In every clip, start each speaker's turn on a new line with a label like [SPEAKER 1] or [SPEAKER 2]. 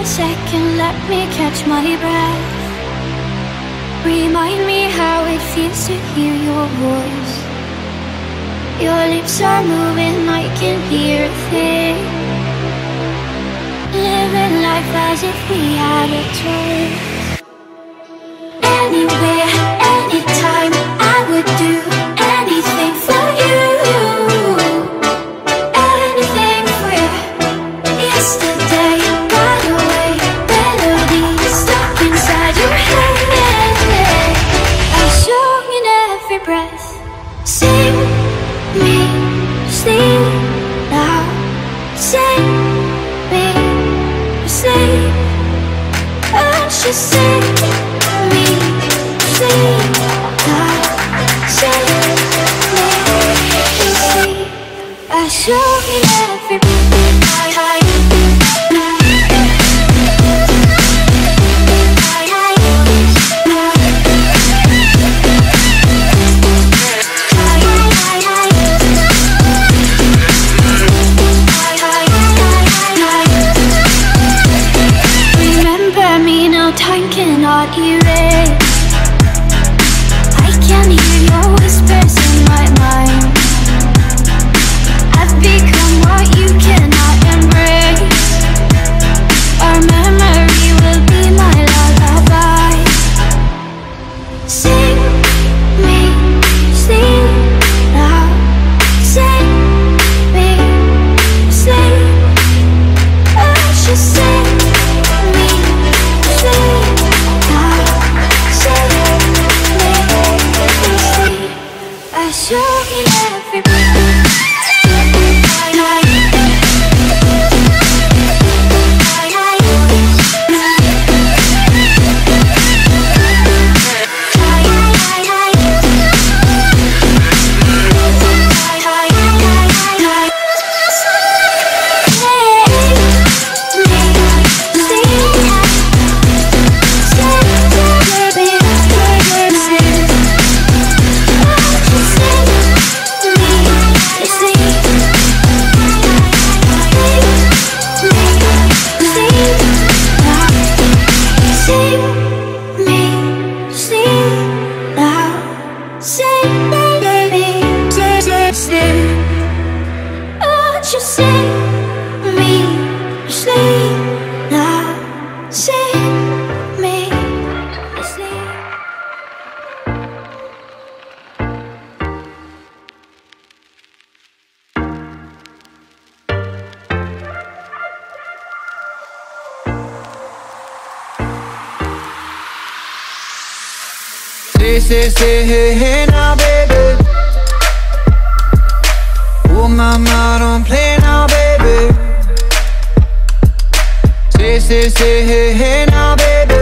[SPEAKER 1] second, let me catch my breath. Remind me how it feels to hear your voice. Your lips are moving, I can hear a thing. Living life as if we had a choice. Anywhere, anytime, I would do anything for you. Anything for you. Yesterday got away, melody stuck inside your head. A song in every breath. Sing me, sleep now. Sing me, sleep. And she sing me, sleep now. Sing me, sleep. A song in every breath. Time cannot erase. I can hear your whispers in my mind. I've become what you cannot embrace. Our memory will be my lullaby. Sing me, sleep now. Sing me, sleep. I should sing me. I show in every breath.
[SPEAKER 2] Say, hey, hey, now, baby. Oh, mama, don't play now, baby. Say, hey, hey, now, baby.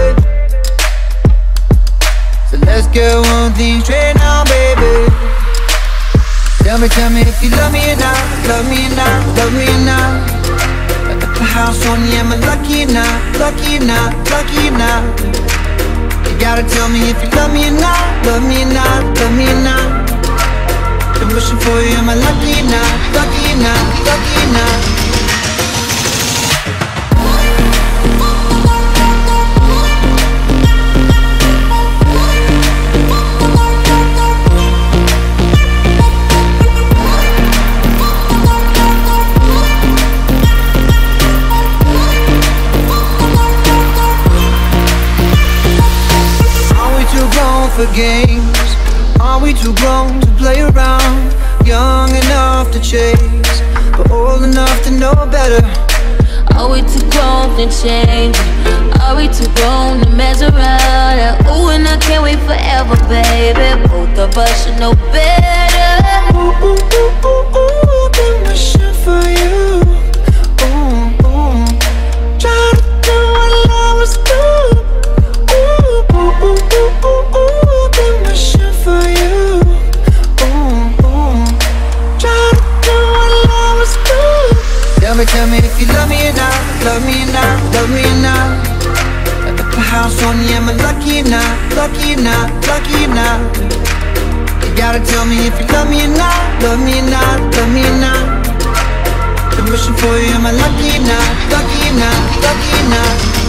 [SPEAKER 2] So let's get one thing straight now, baby. Tell me if you love me or not, love me or not, love me or not. At the house on you, am I lucky or not, lucky or not, lucky or not? You gotta tell me if you love me or not, love me or not, love me or not. Been wishing for you, am I lucky or not, lucky or not, lucky or not? For games, are we too grown to play around? Young enough to chase, but old enough to know better.
[SPEAKER 3] Are we too grown to change? Are we too grown to mess around? Ooh, and I can't wait forever, baby. Both of us should know better.
[SPEAKER 2] Ooh, ooh, ooh, ooh, ooh, been wishing for you. Ooh, ooh, try to do what lovers do. Ooh, ooh, ooh, ooh, ooh, ooh. For you, ooh, ooh. Try to do what lovers do. Tell me if you love me or not, love me or not, love me or not. At the house on you, am I lucky or not, lucky or not, lucky or not? You gotta tell me if you love me or not, love me or not, love me or not. Been wishing for you, am I lucky or not, lucky or not, lucky or not?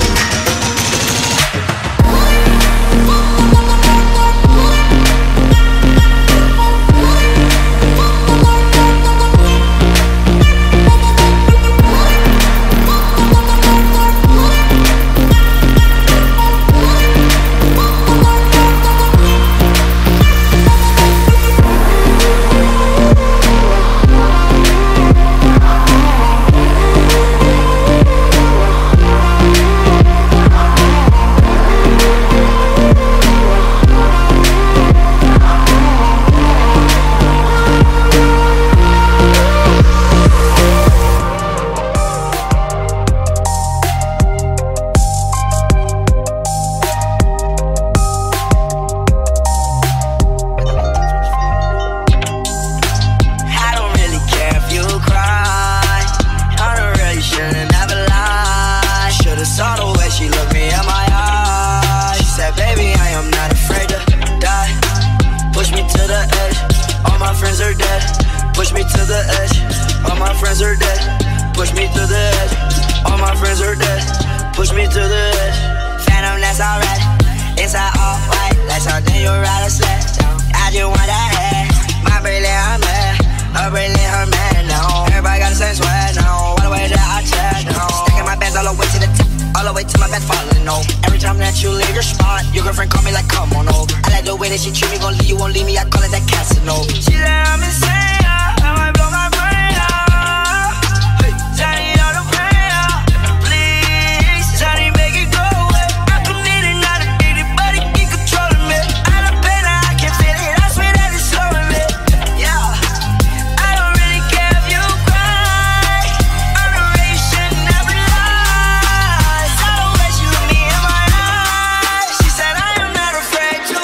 [SPEAKER 4] the edge. All my friends are dead. Push me to the edge. All my friends are dead. Push me to the edge. Phantom, that's alright. Inside all white, like something you ride a sled. I just want that head. My bracelet, I'm mad. Her bracelet, her man, no. Everybody got the same sweat, no. All the way that I check, no. Stacking my bands all the way to the top. All the way to my bed falling, no. Every time that you leave your spot, your girlfriend call me like, come on over. I like the way that she treat me, gon' leave you, won't leave me. I call it that Casanova. She said I'm insane, I might blow my brain out. Hey, Johnny, all the pain out. Please, Johnny, make it go away. I don't need it, not addicted, but it keep controlling me. I don't pain, I can feel it. I swear that it's slowing me. Yeah, I don't really care if you cry. I'm the way you should never lie. I don't let you look me in my eyes. She said I am not afraid to.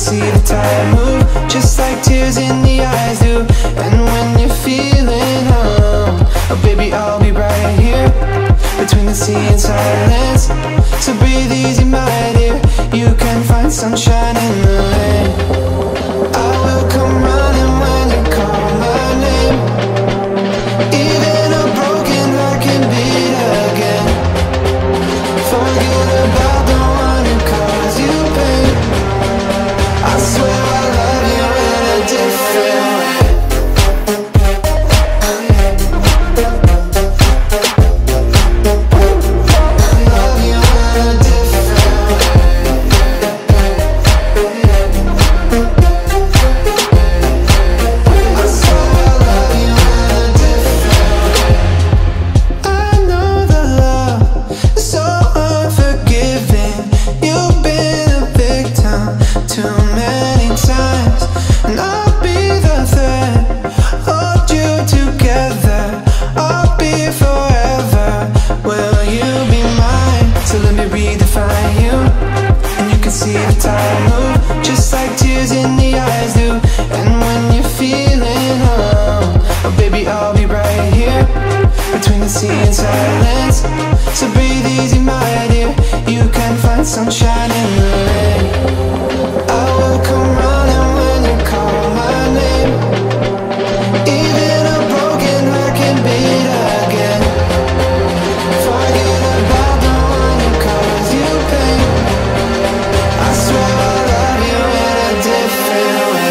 [SPEAKER 2] see the tide move, just like tears in the eyes do. And when you're feeling oh baby, I'll be right here between the sea and silence. So breathe easy, my dear, you can find sunshine in the rain. I will come running when you call my name. Even a broken heart can beat again. Forget about the one who caused you pain. I swear I love you in a different way. Sunshine in the rain. I will come running when you call my name. Even a broken heart can beat again. Forget about the one who caused you pain. I swear I love you in a different way.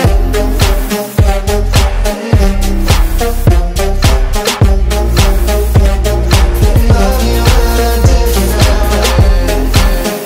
[SPEAKER 2] Love you in a different way.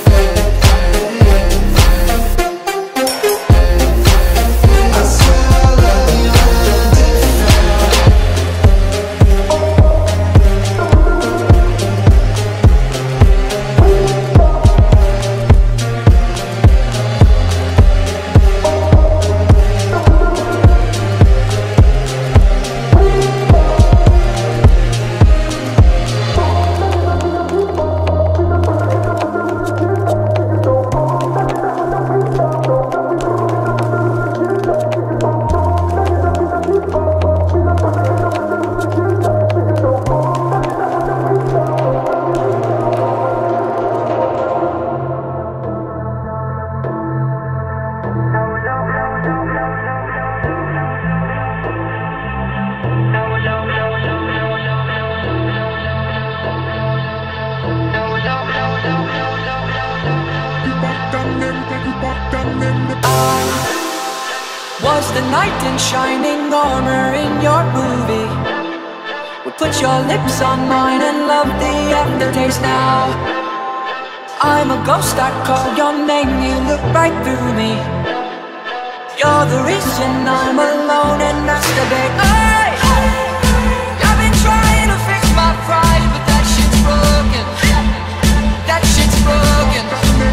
[SPEAKER 5] Was the knight in shining armor in your movie? Would put your lips on mine and love the aftertaste now. I'm a ghost, I call your name, you look right through me. You're the reason I'm alone and masturbate. Hey! I've been trying to fix my pride, but that shit's broken. That shit's broken.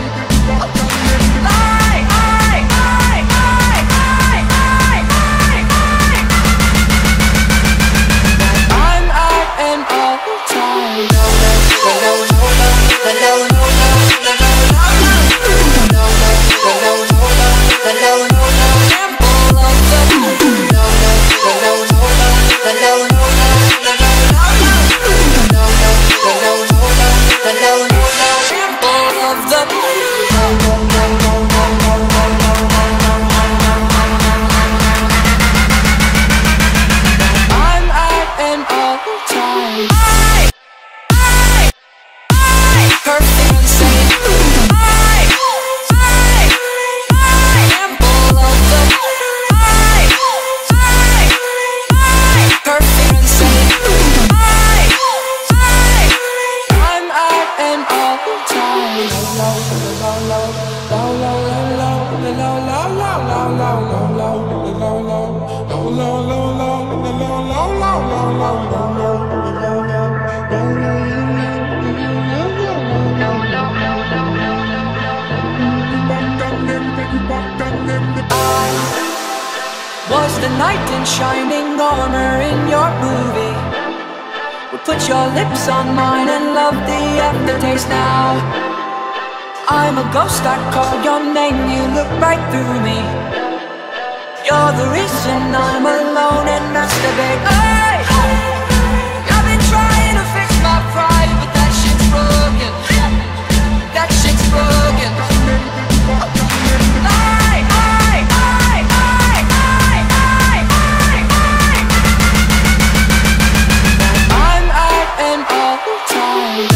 [SPEAKER 5] Was the knight in shining armor in your movie? Would put your lips on mine and love the aftertaste now. I'm a ghost, I call your name, you look right through me. the reason I'm alone and masturbate. Hey, I've been trying to fix my pride, but that shit's broken. That shit's broken. I'm at an all-time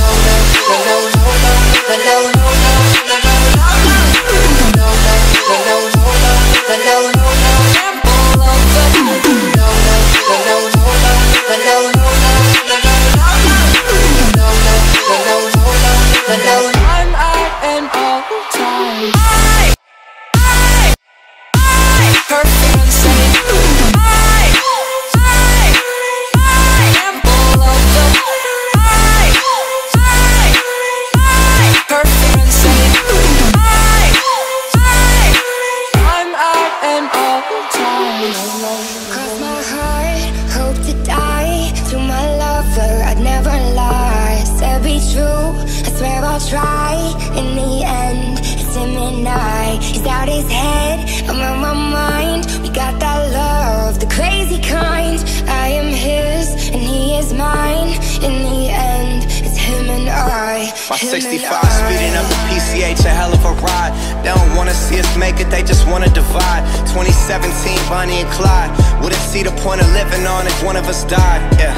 [SPEAKER 5] try. In the end, it's him and I. He's out his head, I'm on my mind. We got that love, the crazy kind. I am his and he is mine. In the end, it's him and I.
[SPEAKER 6] My 65 speeding up the PCH, a hell of a ride. They don't wanna see us make it, they just wanna divide. 2017, Bonnie and Clyde. Wouldn't see the point of living on if one of us died. Yeah.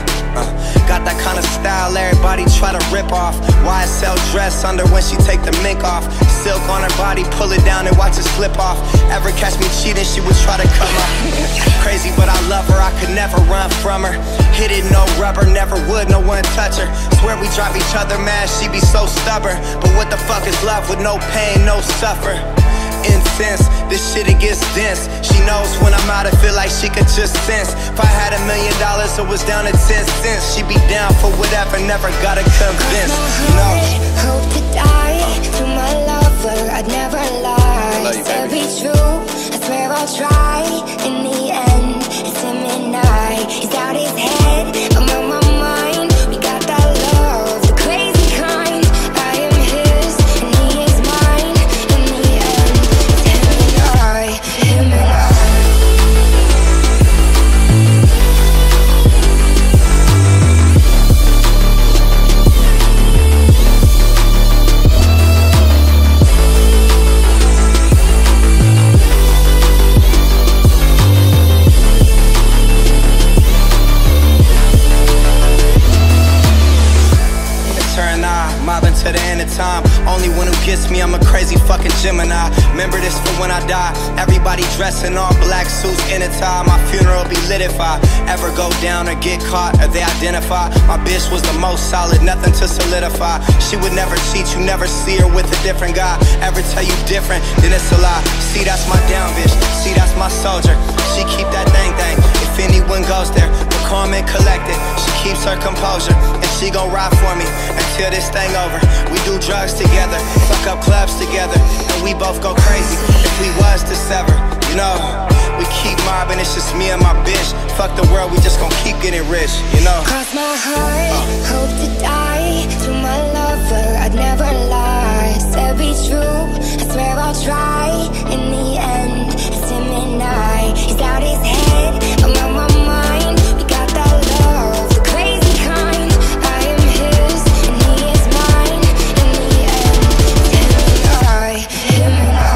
[SPEAKER 6] Got that kind of style everybody try to rip off. YSL dress under when she take the mink off. Silk on her body, pull it down and watch it slip off. Ever catch me cheating, she would try to come up. Crazy but I love her, I could never run from her. Hit it, no rubber, never would, no one touch her. Swear we drive each other mad, she be so stubborn. But what the fuck is love with no pain, no suffer? Intense, this shit it gets dense. She knows when I'm out, I feel like she could just sense. If I had $1 million, it was down to 10 cents. She be down for whatever, never gotta convince. No.
[SPEAKER 1] Hope to die to my lover, I'd never lie. To be true, I swear I'll try. In the end, it's him and I. He's out his head, I'm on my mind. We got that love, the crazy kind. I am his and he is mine. In the end, it's him and I. Him and I.
[SPEAKER 6] Mobbing to the end of time. Only one who gets me, I'm a crazy fucking Gemini. Remember this for when I die. Everybody dressed in all black suits in a tie. My funeral be lit if I ever go down or get caught or they identify. My bitch was the most solid, nothing to solidify. She would never cheat, you never see her with a different guy. Ever tell you different, then it's a lie. See, that's my down bitch, see, that's my soldier. She keep that thing. If anyone goes there, we're calm and collected. She keeps her composure, and she gon' ride for me until this thing over. We do drugs together, fuck up clubs together, and we both go crazy if we was to sever. You know, we keep mobbing, it's just me and my bitch. Fuck the world, we just gon' keep getting rich, you know.
[SPEAKER 1] Cross my heart, hope to die. To my lover, I'd never lie. To be true, I swear I'll try. In the end, it's him and I. He's out his head, I'm on my mind. We got that love, the crazy kind. I am his and he is mine. In the end, it's him and I. Him and I.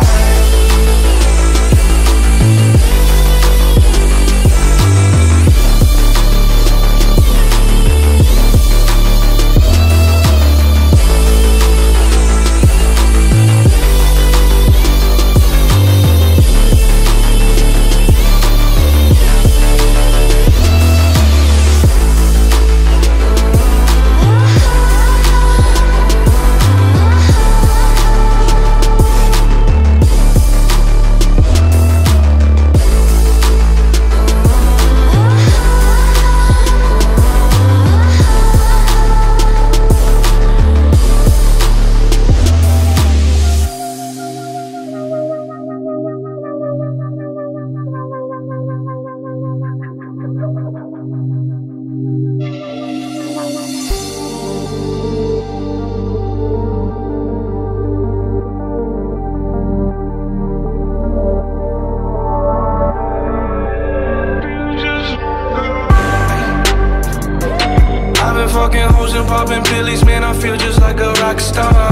[SPEAKER 7] and popping pillies, man, I feel just like a rock star.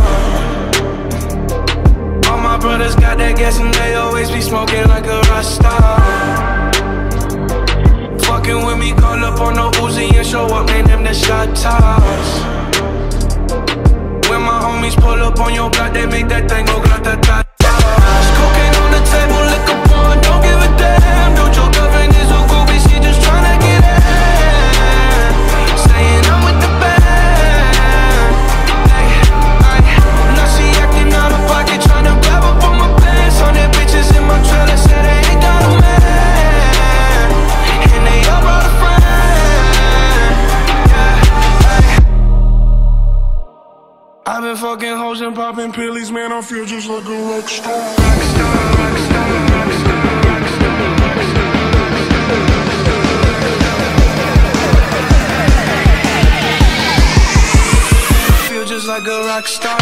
[SPEAKER 7] All my brothers got that gas and they always be smoking like a rock star. Fucking with me, call up on the Uzi and show up, name them the shot toss. When my homies pull up on your block, they make that thing go grata-ta-ta. Cocaine on the table, liquor porn, don't give a damn. Don't your girlfriend is a groupie, she just tryna get in. Saying I'm with the band. Now she acting out of pocket, tryna grab up on my pants. On their bitches in my trailer, said they ain't got a man. And they all brought a friend. I've been fucking hoes and popping pillies, man, I feel just like a rock star. Feel just like a rock star.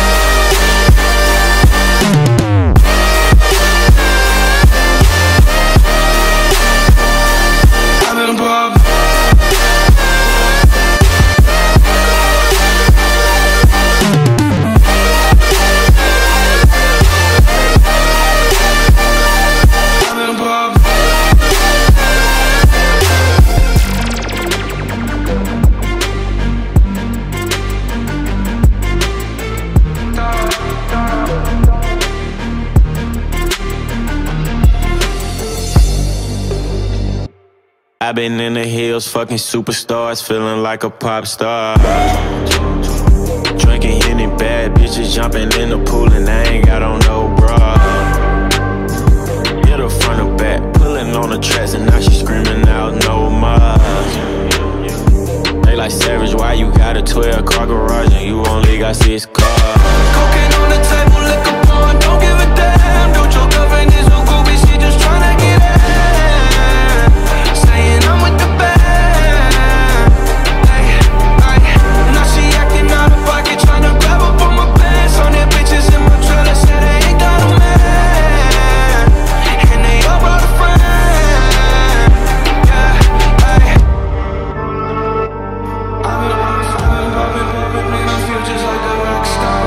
[SPEAKER 7] I've been popping.
[SPEAKER 8] I've been in the hills, fucking superstars, feeling like a pop star. Drinking Henny, bad bitches jumping in the pool and I ain't got on no bra. Hit her front or back, pulling on the tracks and now she screaming out no more. They like Savage, why you got a 12-car garage and you only got 6 cars?
[SPEAKER 7] Cocaine on the table, liquor porn, don't give a damn. Don't your girlfriend is a groupie, she just tryna get in. Saying I'm with the band. Now she acting out of pocket, tryna grab up on my pants. On their bitches in my trailer, said they ain't got a man. And they all brought a friend. I've been popping, man, I feel just like a rock star.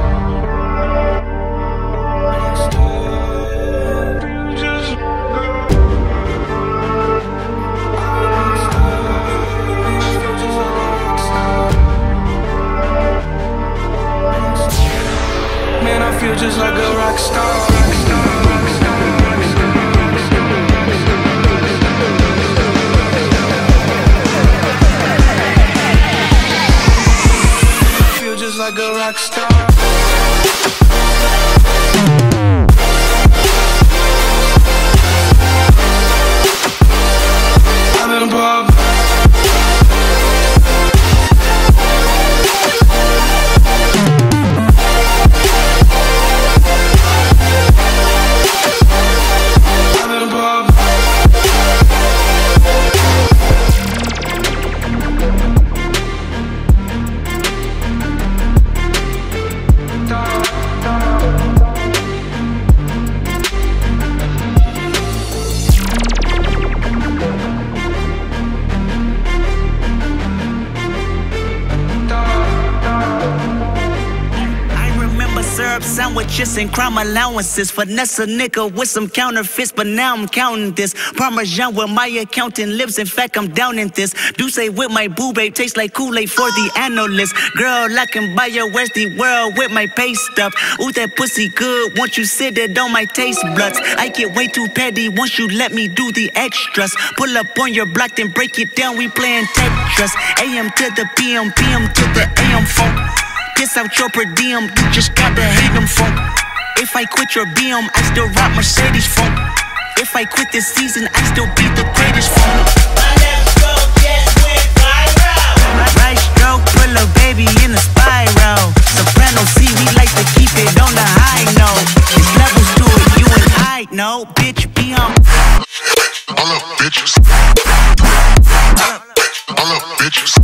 [SPEAKER 7] Man, I feel just like a rock star. Feel just like a rock star. I've been popping.
[SPEAKER 9] Sandwiches and crime allowances. Finesse a nigga with some counterfeits, but now I'm counting this. Parmesan where my accountant lives. In fact, I'm down in this. Do say with my boo babe, tastes like Kool-Aid for the analyst. Girl, I can buy your Westy world with my pay stub. Ooh, that pussy good. Once you sit it on my taste buds. I get way too petty once you let me do the extras. Pull up on your block, then break it down. We playing Tetris. AM to the PM, PM to the AM funk. Piss out your per diem, you just gotta hate them funk. If I quit your BM, I still rock Mercedes funk. If I quit this season, I still be the greatest funk.
[SPEAKER 10] My left stroke just went viral.
[SPEAKER 9] Right stroke, put a baby in a spiral. Soprano C, we like to keep it on the high note. There's levels to it, you and I know. Bitch, be on.
[SPEAKER 11] All up, bitches. All up, bitches.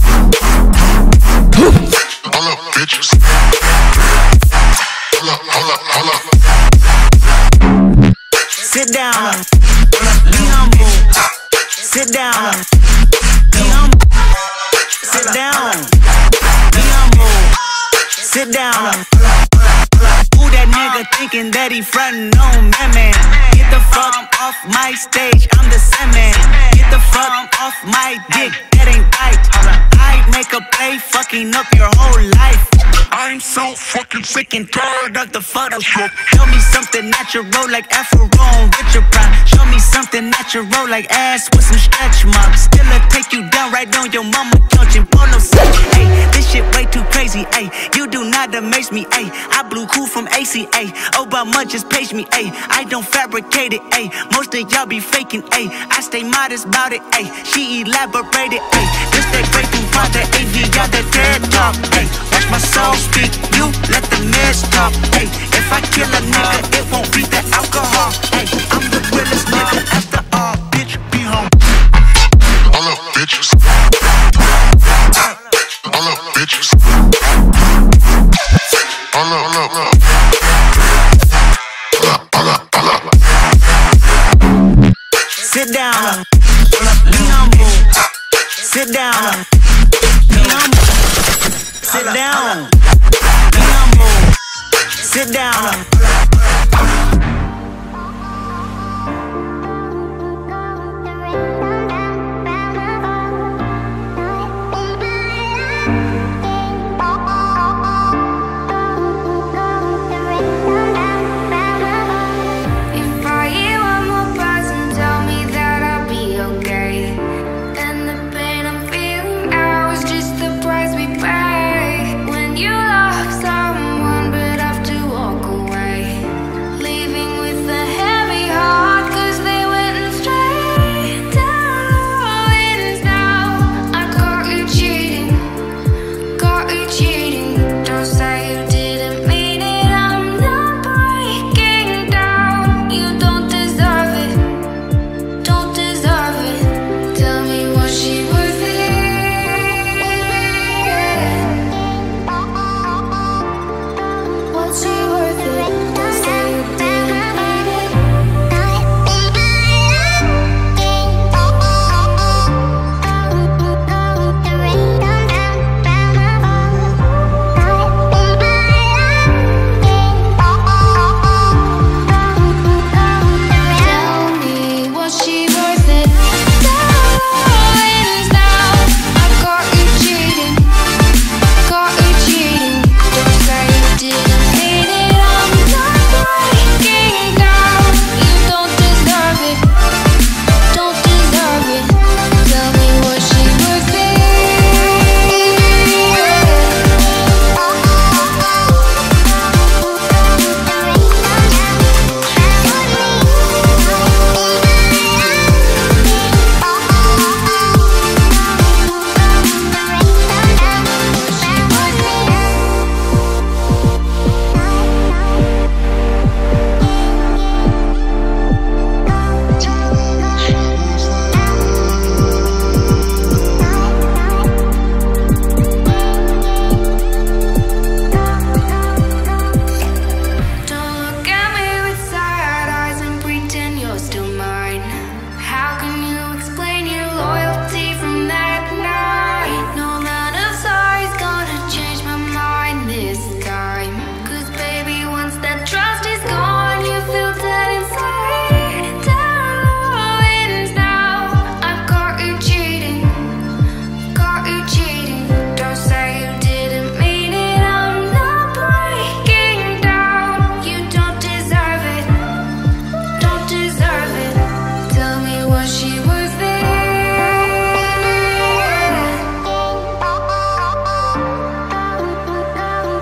[SPEAKER 11] All up, bitches. Hold up.
[SPEAKER 9] Sit down. Be humble. Sit down. Be humble. Sit down. Sit down. Who that nigga thinking that he frontin' on man? Get the fuck off my stage, I'm the Sandman. Get the fuck off my dick, that ain't right. I make a play, fucking up your whole life. I'm so fucking sick and tired of the Photoshop. Show me something natural like Afro on Richard Prime. Show me something natural like ass with some stretch marks. Still I take you down right on your mama couch and polo set. Hey, this shit way too crazy. Ay, you do not amaze me. Ay, I blew cool from ACA. Obama just page me. Ay, I don't fabricate it. Ay, most of y'all be faking. Ay, I stay modest about it. Ay, she elaborated. Ay, this that great through the AV, y'all the TED Talk. Ay, watch my soul speak. You let the meds talk. Ay, if I kill a nigga, it won't be the alcohol. Ay, I'm the realest nigga after all. Bitch, be home.
[SPEAKER 11] All up, bitches. All up, bitches. All up, all up, all up.
[SPEAKER 9] Sit down. Be humble. Sit down. Be humble. Sit down. Be humble. Sit down.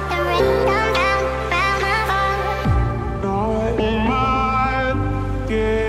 [SPEAKER 2] Yeah.